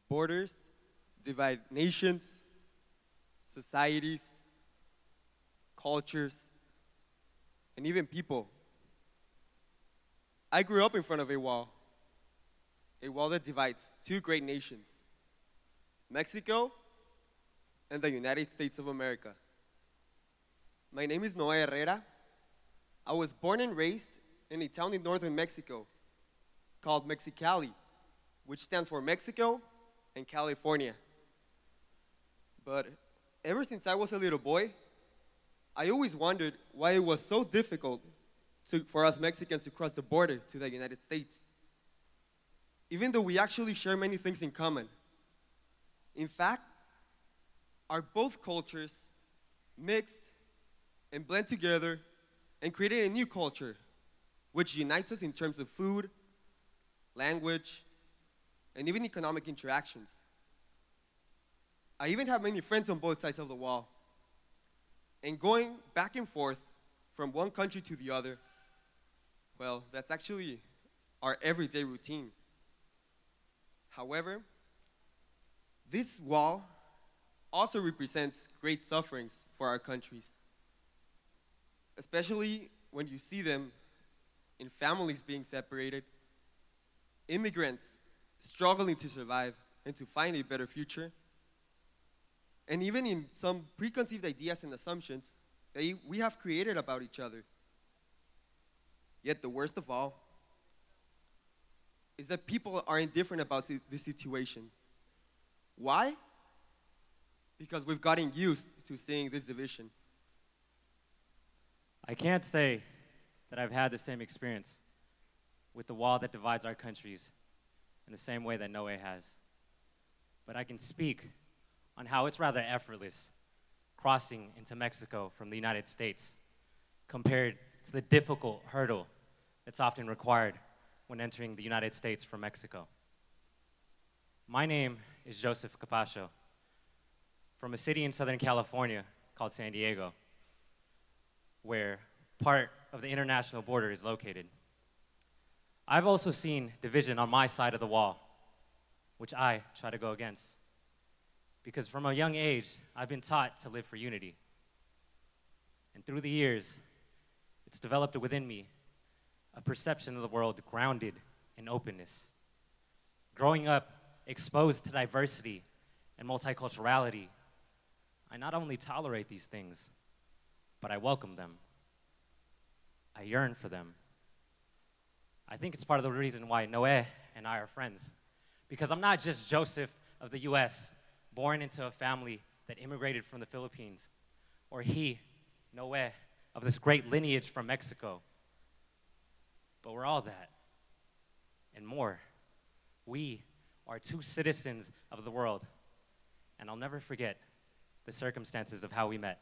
Borders divide nations, societies, cultures, and even people. I grew up in front of a wall that divides two great nations, Mexico and the United States of America. My name is Noah Herrera. I was born and raised in a town in northern Mexico called Mexicali, which stands for Mexico and California. But ever since I was a little boy, I always wondered why it was so difficult for us Mexicans to cross the border to the United States, even though we actually share many things in common. In fact, our both cultures mixed and blend together and created a new culture, which unites us in terms of food, language, and even economic interactions. I even have many friends on both sides of the wall. And going back and forth from one country to the other, well, that's actually our everyday routine. However, this wall also represents great sufferings for our countries, especially when you see them in families being separated, immigrants struggling to survive and to find a better future, and even in some preconceived ideas and assumptions that we have created about each other. Yet the worst of all is that people are indifferent about this situation. Why? Because we've gotten used to seeing this division. I can't say that I've had the same experience with the wall that divides our countries in the same way that Noe has. But I can speak on how it's rather effortless crossing into Mexico from the United States compared to the difficult hurdle that's often required when entering the United States from Mexico. My name is Joseph Capascio, from a city in Southern California called San Diego, where part of the international border is located. I've also seen division on my side of the wall, which I try to go against. Because from a young age, I've been taught to live for unity. And through the years, it's developed within me a perception of the world grounded in openness. Growing up exposed to diversity and multiculturality, I not only tolerate these things, but I welcome them. I yearn for them. I think it's part of the reason why Noe and I are friends. Because I'm not just Joseph of the US, born into a family that immigrated from the Philippines, or he, Noe, of this great lineage from Mexico. But we're all that, and more. We are two citizens of the world, and I'll never forget the circumstances of how we met.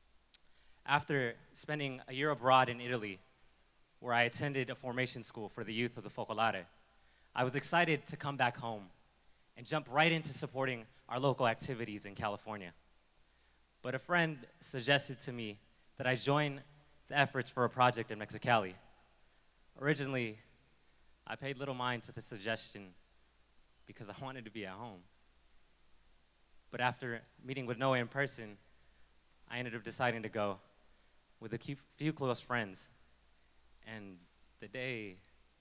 After spending a year abroad in Italy, where I attended a formation school for the youth of the Focolare, I was excited to come back home and jump right into supporting our local activities in California. But a friend suggested to me that I join the efforts for a project in Mexicali. Originally, I paid little mind to the suggestion because I wanted to be at home. But after meeting with Noe in person, I ended up deciding to go with a few close friends. And the day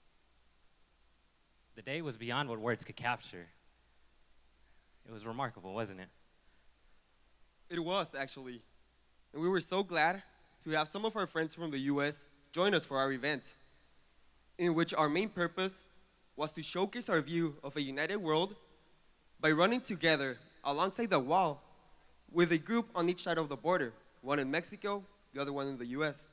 was beyond what words could capture. It was remarkable, wasn't it? It was, actually. And we were so glad to have some of our friends from the US join us for our event, in which our main purpose was to showcase our view of a united world by running together alongside the wall with a group on each side of the border, one in Mexico, the other one in the US.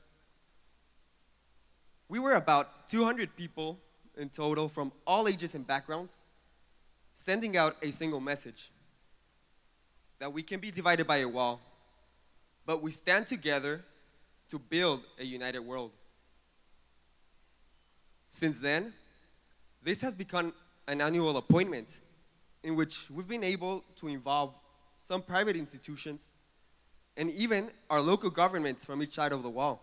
We were about 200 people in total from all ages and backgrounds, sending out a single message: that we can be divided by a wall, but we stand together to build a united world. Since then, this has become an annual appointment in which we've been able to involve some private institutions and even our local governments from each side of the wall.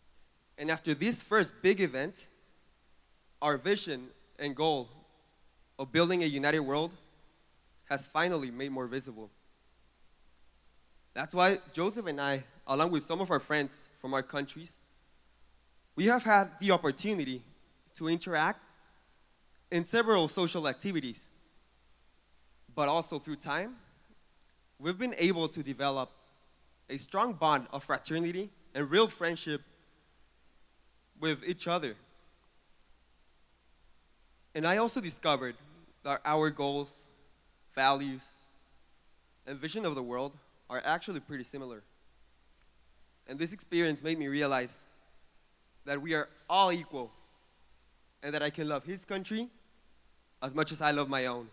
And after this first big event, our vision and goal of building a united world has finally made more visible. That's why Joseph and I, along with some of our friends from our countries, we have had the opportunity to interact in several social activities. But also through time, we've been able to develop a strong bond of fraternity and real friendship with each other. And I also discovered that our goals, values, and vision of the world are actually pretty similar. And this experience made me realize that we are all equal and that I can love his country as much as I love my own.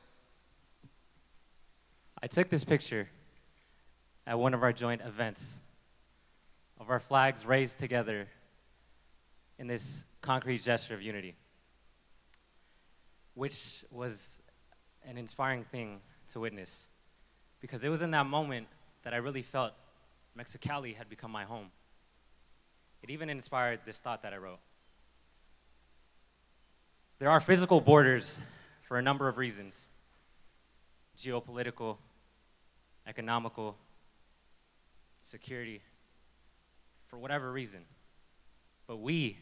I took this picture at one of our joint events of our flags raised together in this concrete gesture of unity, which was an inspiring thing to witness, because it was in that moment that I really felt Mexicali had become my home. It even inspired this thought that I wrote. There are physical borders for a number of reasons: geopolitical, economical, security, for whatever reason. But we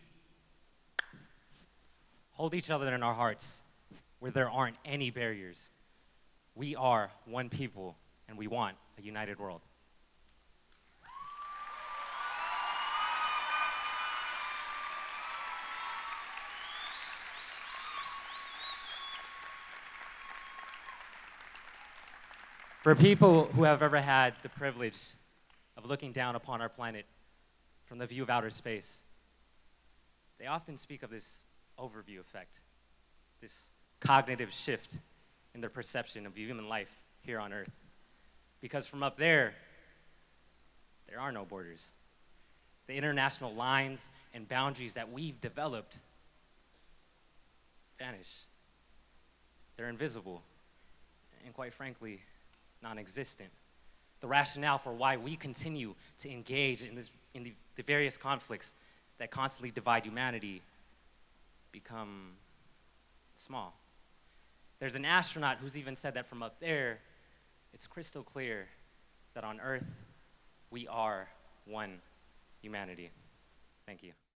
hold each other in our hearts where there aren't any barriers. We are one people, and we want a united world. For people who have ever had the privilege of looking down upon our planet from the view of outer space, they often speak of this overview effect, this cognitive shift in their perception of human life here on Earth. Because from up there are no borders. The international lines and boundaries that we've developed vanish. They're invisible, and quite frankly, non-existent. The rationale for why we continue to engage in the various conflicts that constantly divide humanity become small. There's an astronaut who's even said that from up there, it's crystal clear that on Earth, we are one humanity. Thank you.